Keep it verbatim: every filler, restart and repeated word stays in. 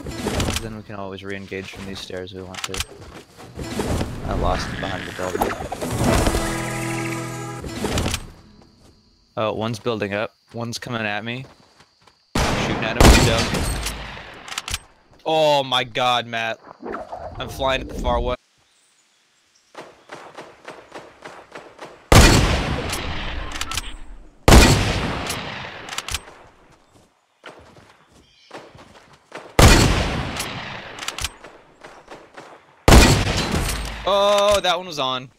Then we can always re-engage from these stairs if we want to. I lost him behind the building. Oh, one's building up. One's coming at me. Shooting at him. Down. Oh my god, Matt. I'm flying at the far one. Oh, that one was on.